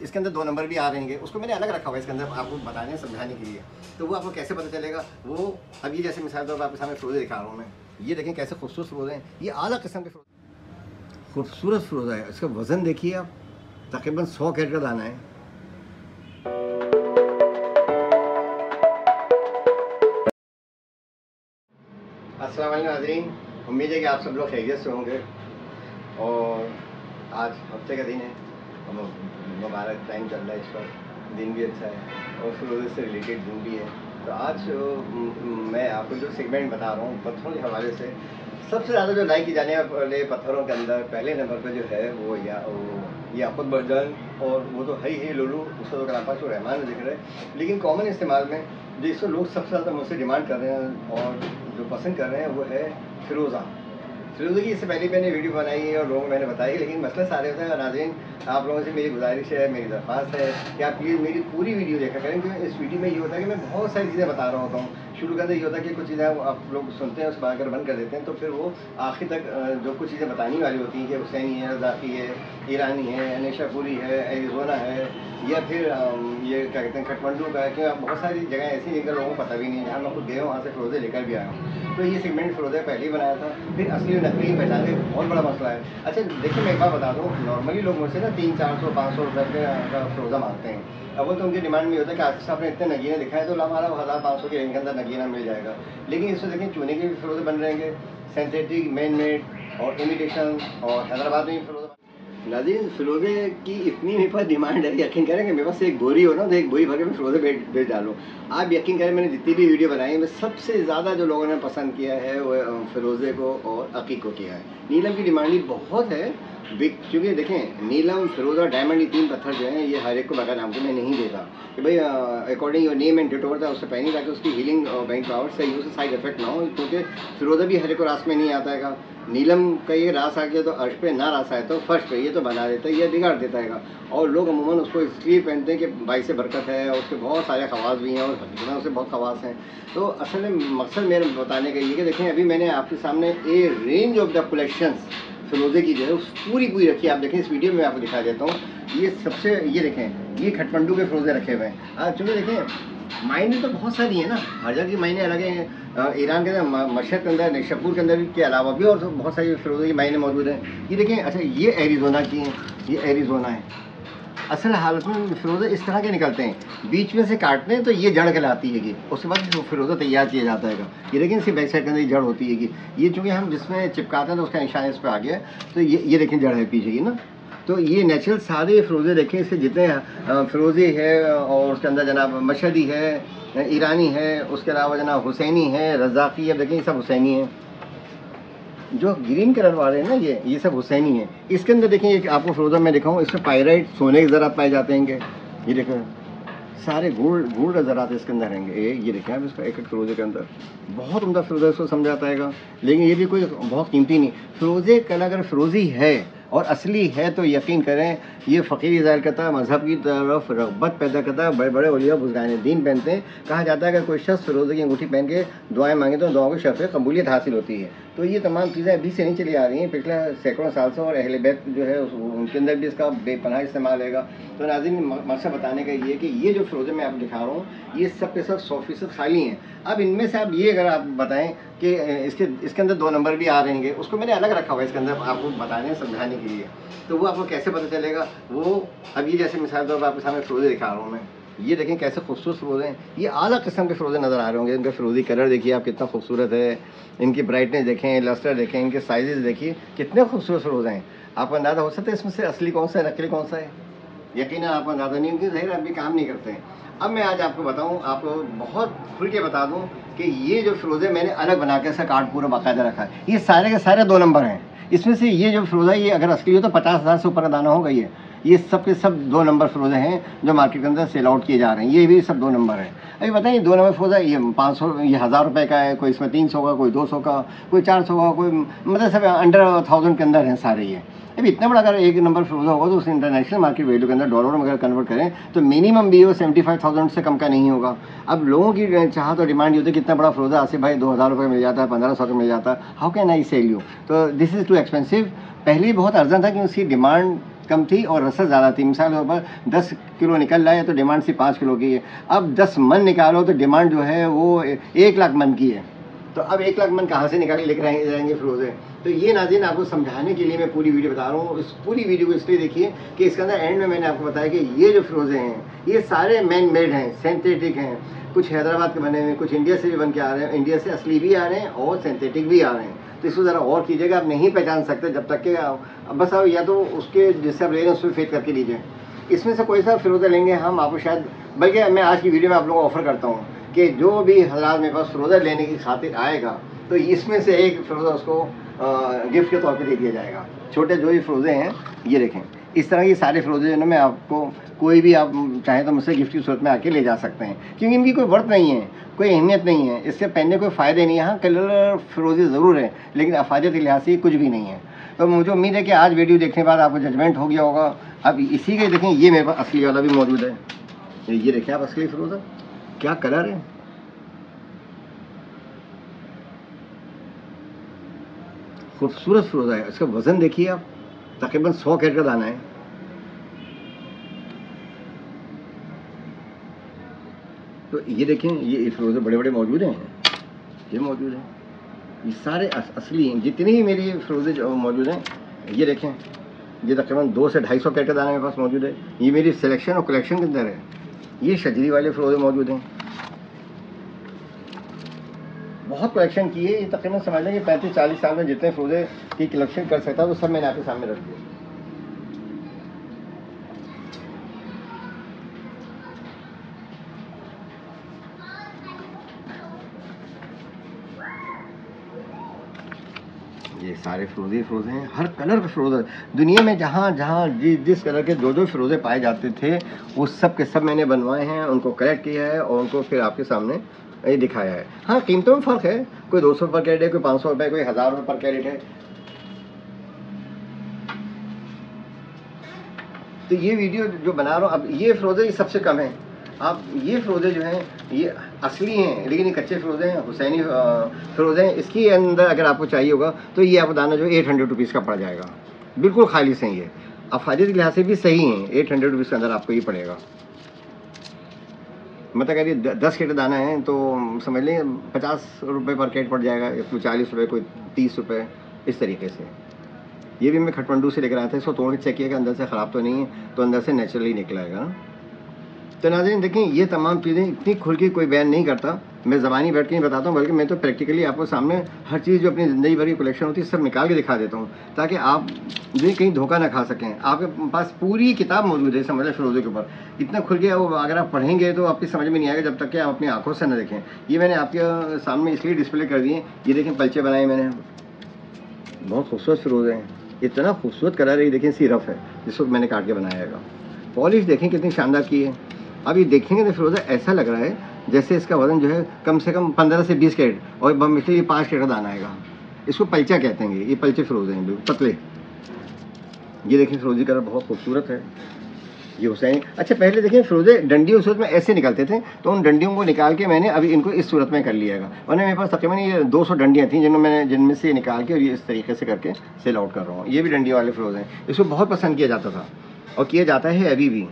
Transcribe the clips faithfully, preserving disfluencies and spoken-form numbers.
इसके अंदर दो नंबर भी आ रहेंगे, उसको मैंने अलग रखा हुआ है इसके अंदर आपको बताने समझाने के लिए। तो वो आपको कैसे पता चलेगा वो अब ये जैसे मिसाल तौर पर आपके सामने फ़िरोज़े दिखा रहा हूँ मैं, ये देखें कैसे खूबसूरत फ़िरोज़े हैं, ये आला किस्म के खूबसूरत फ़िरोज़ा है। इसका वज़न देखिए आप, तकरीबन सौ कैरेट का दाना है। अस्सलाम वालेकुम नाज़रीन, उम्मीद है कि आप सब लोग खैरियत से होंगे। और आज हफ्ते का दिन है और मुबारक टाइम चल रहा है, इस वक्त दिन भी अच्छा है और फ़िरोज़े से रिलेटेड दिन भी है। तो आज मैं आपको जो सेगमेंट बता रहा हूँ पत्थरों के हवाले से, सबसे ज़्यादा जो लाइक की जाने वाले पत्थरों के अंदर पहले नंबर पर जो है वो या वो याक़ूत मरजान, और वो तो है ही लुलू, उसका तो कलाम पाक रहमान में जिक्र है। लेकिन कॉमन इस्तेमाल में जिसको लोग सबसे ज़्यादा मुझसे डिमांड कर रहे हैं और जो पसंद कर रहे हैं वो है फ़िरोज़ा। फ़िरोज़े की इससे पहले मैंने वीडियो बनाई है और लोगों को मैंने बताई, लेकिन मसला सारे होता है नाज़रीन, आप लोगों से मेरी गुजारिश है, मेरी दरख्वास्त है कि आप प्लीज़ मेरी पूरी वीडियो देखा करें, क्योंकि इस वीडियो में ये होता है कि मैं बहुत सारी चीज़ें बता रहा होता हूँ। शुरू करते ये होता है कि कुछ चीज़ें आप लोग सुनते हैं, उसके बाद अगर बंद कर देते हैं, तो फिर वो आखिर तक जो कुछ चीज़ें बतानी वाली होती हैं कि हुसैनी है, रज़ाक़ी है, ईरानी है, नेशापुरी है, एरिज़ोना है, या फिर ये क्या कहते हैं काठमांडू का है, कि बहुत सारी जगह ऐसी जिनका लोगों को पता भी नहीं है, जहाँ मैं खुद गया हूँ वहाँ से फ़िरोज़े लेकर भी आया हूँ। तो ये सेगमेंट फ़िरोज़े पहले ही बनाया था, फिर असली और नकली पहचान का बहुत बड़ा मसला है। अच्छा देखिए, मैं एक बार बता दूँ, नॉर्मली लोग मुझसे ना तीन चार सौ पाँच सौ रुपये का फ़िरोज़ा मांगते हैं। अब वो तो उनकी डिमांड में होता है कि आज आपने इतने नगीने दिखाए तो हमारा हज़ार पाँच सौ के रेंज के अंदर नगीना मिल जाएगा। लेकिन इससे देखें चूने के भी फ़िरोज़े बन रहेंगे, सिंथेटिक, मैन मेड और इमिटेशन, और हैदराबाद में भी फ़िरोज़ा। नाज़रीन, फ़िरोज़े की इतनी मेरे पास डिमांड है, यकीन करें कि मेरे पास एक बोरी हो ना तो एक बोरी भर के मैं फ़िरोज़े बेच बेच डालूँ। आप यकीन करें, मैंने जितनी भी वीडियो बनाई है, सबसे ज़्यादा जो लोगों ने पसंद किया है वो फ़िरोज़े को और अक़ीक़ को किया है। नीलम की डिमांड ही बहुत है, क्योंकि देखें नीलम, फ़िरोज़ा, डायमंड, ये तीन पत्थर जो हैं ये हर एक को बगैर नाम के मैं नहीं देता कि भाई according your name and date of birth उससे पहले, ताकि उसकी हीलिंग बैंक पावर सही हो, साइड इफेक्ट ना हो, क्योंकि फ़िरोज़ा भी हर एक को रास में नहीं आता है। नीलम का ये रास आ गया तो अर्श पे, ना रास आए तो फर्श पे, ये तो बना देता है, ये बिगाड़ देता है। और लोग अमूमन उसको इसलिए पहनते हैं कि भाई से बरकत है, और उसके बहुत सारे खवास भी हैं और हकीकत उससे बहुत खवास हैं। तो असल में मकसद मेरे बताने का ये कि देखें, अभी मैंने आपके सामने a range of the collections फ़िरोज़े की जो है पूरी पूरी रखी है। आप देखें, इस वीडियो में आपको दिखा देता हूँ। ये सबसे, ये देखें, ये काठमांडू के फ़िरोज़े रखे हुए हैं। आज चूँकि देखें मायने तो बहुत सारी हैं ना, हर जगह की मायने अलग हैं। ईरान के अंदर, मशहद के अंदर, नेशापुर के अंदर के अलावा भी और बहुत सारी फ़िरोज़े की मायने मौजूद हैं। ये देखें, अच्छा ये एरिज़ोना की हैं, ये एरिज़ोना है। असल हालत में फ़िरोज़े इस तरह के निकलते हैं, बीच में से काटते हैं तो ये जड़ कहलाती है कि उसके बाद फ़िरोज़ा तैयार किया जाता है। ये देखें, इसकी बैक साइड के अंदर ये जड़ होती है कि ये चूँकि हम जिसमें चिपकाते हैं तो उसका निशान इस पर आ गया, तो ये ये देखें जड़ है पीछे की ना। तो ये नेचुरल सारे फ़िरोज़े देखें, इसके जितने फ़िरोज़े है और उसके अंदर जनाब मशहदी है, ईरानी है, उसके अलावा जनाब हुसैनी है, रज़ाक़ी है, देखें ये सब हुसैनी है। जो ग्रीन कलर वाले हैं ना, ये ये सब हुसैनी है। इसके अंदर देखें, एक आपको फ़िरोज़ा मैं दिखाऊँ, इसमें पायराइट, सोने के ज़रात पाए जाते हैं। ये देखें सारे गोल्ड गोल्ड ज़रात इसके अंदर रहेंगे। ये ये देखें आप, इसका एक एक फ़िरोज़े के अंदर बहुत उम्दा फ़िरोज़ा इसको समझाता है। लेकिन ये भी कोई बहुत कीमती नहीं। फ़िरोज़े कल अगर फ़िरोज़ी है और असली है तो यकीन करें ये फ़कीर ज़ाहिर करता है, मज़हब की तरफ रग़बत पैदा करता है। बड़े बड़े औलिया बुज़ुर्गान दीन पहनते हैं। कहा जाता है कि कोई शख्स फ़िरोज़े की अंगूठी पहन के दुआएं मांगे तो दुआओं को शफ़े कबूलियत हासिल होती है। तो ये तमाम चीज़ें अभी से नहीं चली आ रही हैं, पिछले सैकड़ों साल से, और अहले बैत जो है उनके अंदर भी इसका बेपनाह इस्तेमाल है। तो नाज़रीन, मकसद बताने का ये कि ये जो फ़िरोज़े मैं आपको दिखा रहा हूँ ये सब के सब सौ फीसद खाली हैं। अब इनमें से आप ये अगर आप बताएं कि इसके इसके अंदर दो नंबर भी आ रहेंगे, उसको मैंने अलग रखा हुआ है इसके अंदर आपको बताने समझाने के लिए। तो वो आपको कैसे पता चलेगा वो अब ये जैसे मिसाल तौर पर आपके सामने फ़िरोज़े दिखा रहा हूँ मैं, ये देखें कैसे खूबसूरत फ़िरोज़े हैं। ये आला किस्म के फ़िरोज़े नज़र आ रहे होंगे। इनका फ़िरोज़ी कलर देखिए आप कितना खूबसूरत है, इनकी ब्राइटनेस देखें, लस्टर देखें, इनके साइज़ देखिए कितने खूबसूरत फ़िरोज़े हैं। आपको अंदाज़ा हो सकता है इसमें से असली कौन सा है, नकली कौन सा है, यकीनन आपको अंदाज़ा नहीं, उनकी ज़ाहिर अभी काम नहीं करते हैं। अब मैं आज आपको बताऊँ, आपको बहुत खुल के बता दूँ कि ये जो फ़िरोज़े मैंने अलग बना के इसका कार्ड पूरा बाकायदा रखा है। ये सारे के सारे दो नंबर हैं। इसमें से ये जो फ़िरोज़ा ये अगर असली हो तो पचास हज़ार से ऊपर का दाना होगा। ये ये सब के सब दो नंबर फ़िरोज़े हैं जो मार्केट के अंदर सेल आउट किए जा रहे हैं। ये भी सब दो नंबर है। अभी बताइए, दो नंबर फ़िरोज़ा ये पाँच सौ, ये हज़ार रुपये का है, कोई इसमें तीन सौ का, कोई दो सौ का, कोई चार सौ का, कोई मतलब सब अंडर थाउजेंड के अंदर हैं सारे ये। अभी इतना बड़ा अगर एक नंबर फ़िरोज़ा होगा तो उस इंटरनेशनल मार्केट वैल्यू के अंदर डॉलर में अगर कन्वर्ट करें तो मिनिमम भी वो सेवेंटी फाइव थाउजेंड से कम का नहीं होगा। अब लोगों की चाहत और डिमांड ये होती है कितना बड़ा फ़िरोज़ा आसिफ भाई दो हज़ार रुपये मिल जाता है, पंद्रह सौ का मिल जाता है, how can I sell you. तो दिस इज़ टू एक्सपेंसिव। पहले ही बहुत अर्जेंट था कि उसकी डिमांड कम थी और रसद ज़्यादा थी। मिसाल के तौर पर दस किलो निकल रहा है तो डिमांड सिर्फ पाँच किलो की है। अब दस मन निकालो तो डिमांड जो है वो एक लाख मन की है। तो अब एक लाख मन कहाँ से निकाल के लेकर आएंगे जाएंगे फिरोज़े। तो ये नाज़रीन आपको समझाने के लिए मैं पूरी वीडियो बता रहा हूँ। इस पूरी वीडियो को इसलिए देखिए कि इसके अंदर एंड में मैंने आपको बताया कि ये जो फिरोज़े हैं ये सारे मैन मेड हैं, सिंथेटिक हैं। कुछ हैदराबाद के बने हुए, कुछ इंडिया से भी बन के आ रहे हैं, इंडिया से असली भी आ रहे हैं और सिंथेटिक भी आ रहे हैं। तो इसको ज़रा और कीजिएगा, आप नहीं पहचान सकते जब तक कि बस आप या तो उसके जिससे आप ले रहे हैं उस पर फेथ करके लीजिए। इसमें से कोई सा फिरोज़ा लेंगे हम आपको शायद, बल्कि मैं आज की वीडियो में आप लोगों को ऑफ़र करता हूँ कि जो भी हज़रात मेरे पास फिरोज़ा लेने की खातिर आएगा तो इसमें से एक फिरोज़ा उसको गिफ्ट के तौर पे दे दिया जाएगा। छोटे जो भी फिरोज़े हैं ये देखें, इस तरह के सारे फिरोज़े जो मैं आपको कोई भी आप चाहें तो मुझसे गिफ्ट की सूरत में आके ले जा सकते हैं, क्योंकि इनकी कोई वर्थ नहीं है, कोई अहमियत नहीं है, इससे पहनने कोई फ़ायदे नहीं है। हाँ कलर फिरोज़े ज़रूर है लेकिन अफादियत के लिहाज से कुछ भी नहीं है। तो मुझे उम्मीद है कि आज वीडियो देखने के बाद आपको जजमेंट हो गया होगा। अब इसी के देखें, ये मेरे पास असली वाला भी मौजूद है, ये देखें आप असली फिरोज़ा, क्या कलर है, खूबसूरत फिरोज़ा है। इसका वज़न देखिए आप, तकरीबन सौ कैरेट का दाना है। तो ये देखें, ये फिरोज़े बड़े बड़े मौजूद हैं, ये मौजूद हैं, ये सारे अस, असली हैं। जितनी ही मेरी फिरोज़े जो मौजूद हैं ये देखें, ये तकरीबन दो से ढाई सौ कैरेट का दाना मेरे पास मौजूद है। ये मेरी सिलेक्शन और कलेक्शन के अंदर है। ये शजरी वाले फिरोज़े मौजूद हैं, बहुत कलेक्शन की है। ये तकरीबन समझ लें कि पैंतीस चालीस साल में जितने फिरोज़े की कलेक्शन कर सकता है वो सब मैंने आपके सामने रख दिया। ये सारे फिरोज़े फिरोज़े हैं, हर कलर के फिरोज़े दुनिया में जहाँ जहाँ जिस जिस कलर के जो जो फिरोज़े पाए जाते थे वो सब के सब मैंने बनवाए हैं, उनको कलेक्ट किया है और उनको फिर आपके सामने ये दिखाया है। हाँ कीमतों में फ़र्क है, कोई दो सौ रुपये पर कैरेट है, कोई पाँच सौ रुपये, कोई हज़ार रुपये पर कैरेट है। तो ये वीडियो जो बना रहा हूँ, अब ये फिरोज़े सबसे कम है। आप ये फिरोज़े जो हैं ये असली हैं लेकिन ये कच्चे फिरोज़े हैं, हुसैनी फिरोज़े हैं। इसके अंदर अगर आपको चाहिए होगा तो ये आपको दाना जो है एट हंड्रेड रुपीज़ का पड़ जाएगा, बिल्कुल खाली से। ये अफादियत के लिहाज से भी सही हैं, एट हंड्रेड रुपीज़ के अंदर आपको ये पड़ेगा। मतलब अगर ये दस कैरेट दाना है तो समझ लें पचास रुपये पर कैरेट पड़ जाएगा, कोई चालीस रुपये, कोई तीस रुपये, इस तरीके से। ये भी मैं खटमंडू से लेकर आया था, इसको तोड़ के चेक किया कि अंदर से ख़राब तो नहीं है, तो अंदर से नेचुरली निकलेगा। तो नाज़रीन देखें, ये तमाम चीज़ें इतनी खुल के कोई बयान नहीं करता, मैं ज़बानी बैठ के नहीं बताता हूँ, बल्कि मैं तो प्रैक्टिकली आपको सामने हर चीज़ जो अपनी ज़िंदगी भर की कलेक्शन होती है सब निकाल के दिखा देता हूँ, ताकि आप जो कहीं धोखा ना खा सकें। आपके पास पूरी किताब मौजूद है समझ लें फिरोज़े के ऊपर, इतना खुल के वो अगर आप पढ़ेंगे तो आपकी समझ में नहीं आएगा जब तक कि आप अपनी आँखों से न देखें। ये मैंने आपके सामने इसलिए डिस्प्ले कर दिए, ये देखें पलचे बनाए मैंने, बहुत खूबसूरत फिरोज़े हैं, इतना खूबसूरत कलर है। ये देखें सिरफ है जिसको मैंने काट के बनाया है, पॉलिश देखें कितनी शानदार की है। अब ये देखेंगे तो फिरोज़ा ऐसा लग रहा है जैसे इसका वज़न जो है कम से कम पंद्रह से बीस कैरेट और मिश्री ये पाँच कैरेट का दाना आएगा। इसको पलचा कहते हैं, ये पलचे फिरोज़े हैं बिल्कुल पतले। ये देखें फिरोज़ी कलर बहुत खूबसूरत है, ये हुसैनी। अच्छा पहले देखें फिरोज़े डंडियों सूरत में ऐसे निकलते थे, तो उन डंडियों को निकाल के मैंने अभी इनको इस सूरत में कर लिया है। और मेरे पास तकरीबन ये दो सौ डंडियाँ थी जिनमें मैंने जिनमें से निकाल के और ये इस तरीके से करके सेल आउट कर रहा हूँ। ये भी डंडियों वाले फिरोज़े हैं, इसको बहुत पसंद किया जाता था और किया जाता है अभी भी।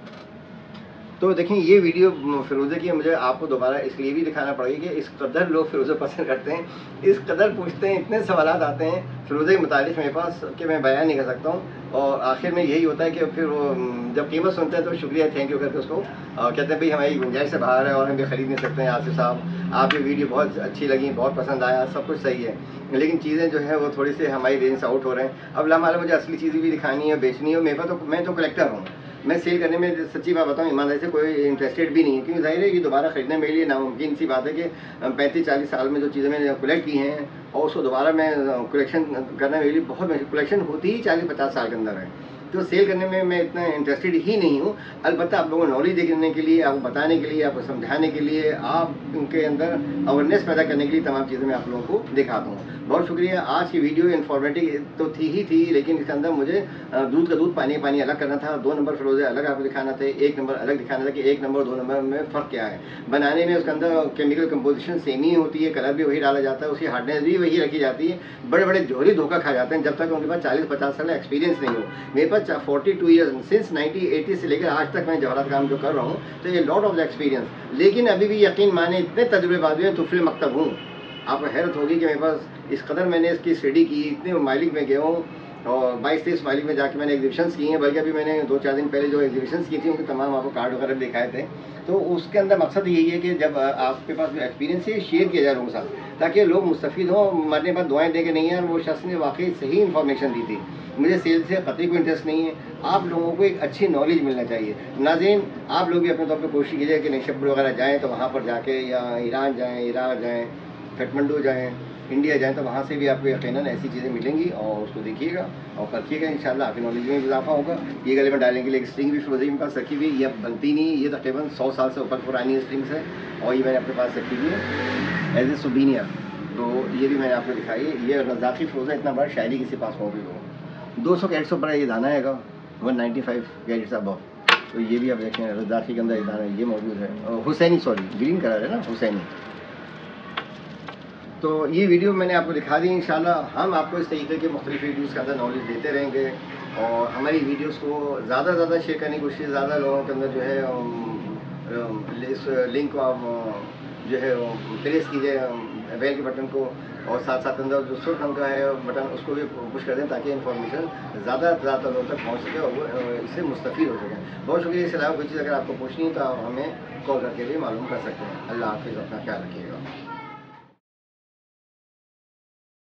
तो देखें ये वीडियो फिरोज़े की मुझे आपको दोबारा इसलिए भी दिखाना पड़ेगा कि इस कदर लोग फिरोज़े पसंद करते हैं, इस कदर पूछते हैं, इतने सवालात आते हैं फिरोज़े के मुतालिक मेरे पास कि मैं बयान नहीं कर सकता हूँ। और आखिर में यही होता है कि फिर वो जब कीमत सुनते हैं तो शुक्रिया थैंक यू करके उसको कहते हैं भाई हमारी गुंजाइश से बाहर है और हम भी ख़रीद नहीं सकते हैं। आसिफ साहब आपकी वीडियो बहुत अच्छी लगी, बहुत पसंद आया, सब कुछ सही है, लेकिन चीज़ें जो है वो थोड़ी सी हमारी रेंज से आउट हो रहे हैं। अब लामाला मुझे असली चीज़ें भी दिखानी है, बेचनी है। मेरे पास तो मैं तो कलेक्टर हूँ, मैं सेल करने में सच्ची बात बताऊँ ईमानदारी से कोई इंटरेस्टेड भी नहीं है, क्योंकि जाहिर है कि दोबारा ख़रीदने मेरे लिए नामुमकिन सी बात है कि पैंतीस चालीस साल में जो चीज़ें मैंने कलेक्ट की हैं और उसको दोबारा मैं कलेक्शन करना मेरे लिए बहुत कलेक्शन होती ही चालीस पचास साल के अंदर है, तो सेल करने में मैं इतना इंटरेस्टेड ही नहीं हूँ। अलबत्ता आप लोगों को नॉलेज देने के लिए, आपको बताने के लिए, आपको समझाने के लिए, आप उनके अंदर अवेयरनेस पैदा करने के लिए तमाम चीज़ें मैं आप लोगों को दिखाता हूँ। बहुत शुक्रिया। आज की वीडियो इन्फॉर्मेटिव तो थी ही थी, लेकिन इसके अंदर मुझे दूध का दूध पानी पानी अलग करना था। दो नंबर फिरोज़े अलग आपको दिखाना था, एक नंबर अलग दिखाना था कि एक नंबर दो नंबर में फ़र्क क्या है। बनाने में उसके अंदर केमिकल कंपोजिशन सेम ही होती है, कलर भी वही डाला जाता है, उसकी हार्डनेस भी वही रखी जाती है। बड़े बड़े जोहरी धोखा खा जाते हैं जब तक उनके पास चालीस पचास साल का एक्सपीरियंस नहीं हो। मेरे पास पास forty two years since nineteen eighty से लेकर आज तक मैं जवाहरात काम जो कर रहा हूँ, तो ये लॉट ऑफ द एक्सपीरियंस, लेकिन अभी भी यकीन माने इतने तजुर्बेबाज हैं, तुफिल मकतब हूँ। आपको हैरत होगी कि मेरे पास इस कदर मैंने इसकी स्टडी की, इतने माइलिक में गया हूँ और बाईस तेईस माइलिक में जाके मैंने एग्जीबिशंस की हैं, बल्कि अभी मैंने दो चार दिन पहले जो एग्जीबिशंस की थी उनके तमाम आपको कार्ड वगैरह दिखाए थे। तो उसके अंदर मकसद यही है कि जब आपके पास जो एक्सपीरियंस है शेयर किया जाए लोगों के साथ, ताकि लोग मुस्तफ़ीद हों, मरने पर दुआएं दे के नहीं यार वो शख्स ने वाकई सही इन्फॉर्मेशन दी थी। मुझे सेल से कतई कोई इंटरेस्ट नहीं है, आप लोगों को एक अच्छी नॉलेज मिलना चाहिए। नाज़रीन, आप लोग भी अपने तौर पर कोशिश कीजिए कि निशब्र वगैरह जाएँ तो वहाँ पर जाके, या ईरान जाएँ, इराक जाएँ, काठमांडू जाएँ, इंडिया जाएँ, तो वहाँ से भी आपको यकीनन ऐसी चीज़ें मिलेंगी और उसको देखिएगा और परखिएगा, इंशाल्लाह आपकी नॉलेज में इजाफा होगा। ये गले में डालने के लिए एक स्ट्रिंग भी फिरोजी मेरे पास रखी हुई, ये बनती नहीं, ये तकरीबन सौ साल से ऊपर पुरानी स्ट्रिंग्स है और ये मैंने अपने पास रखी हुई है एज ए सुबीनियर। तो ये भी मैंने आपको दिखाई है। ये रज़ाक़ी फ़िरोज़ा इतना बड़ा शायरी किसी पास मौजूद हो, दो सौ कैरेट से ऊपर ये दाना है, one ninety five carat above. तो ये भी आप देखें, रज़ाक़ी के अंदर एक दाना ये मौजूद है, हुसैनी, सॉरी ग्रीन कलर है ना, हुसैनी। तो ये वीडियो मैंने आपको दिखा दी। इंशाल्लाह हम आपको इस तरीके के मुख्तलिफ वीडियोज़ के अंदर नॉलेज देते रहेंगे और हमारी वीडियोज़ को ज़्यादा से ज़्यादा शेयर करने की कोशिश, ज़्यादा लोगों के अंदर जो है इस लिंक को आप जो है प्रेस कीजिए बेल के बटन को, और साथ साथ अंदर जो सुर्ख रंग का है बटन उसको भी पुश कर दें ताकि इन्फॉर्मेशन ज़्यादा से ज़्यादा लोगों तक पहुँच सके और वो इससे मुस्तफ़ीद हो सकें। बहुत शुक्रिया। इसके अलावा कोई चीज़ अगर आपको पूछनी है तो आप हमें कॉल करके भी मालूम कर सकते हैं। अल्लाह हाफ़िज़, अपना ख्याल रखिएगा।